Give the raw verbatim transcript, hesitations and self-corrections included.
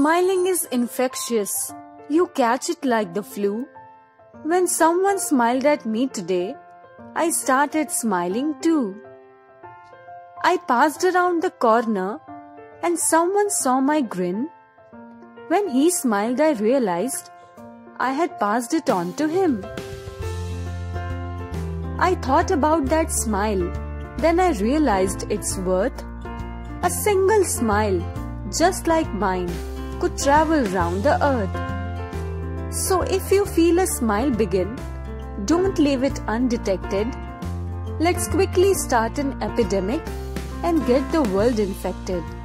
Smiling is infectious. You catch it like the flu. When someone smiled at me today, I started smiling too. I passed around the corner and someone saw my grin. When he smiled, I realized I had passed it on to him. I thought about that smile, then I realized its worth. A single smile, just like mine, could travel round the earth. So if you feel a smile begin, don't leave it undetected. Let's quickly start an epidemic and get the world infected.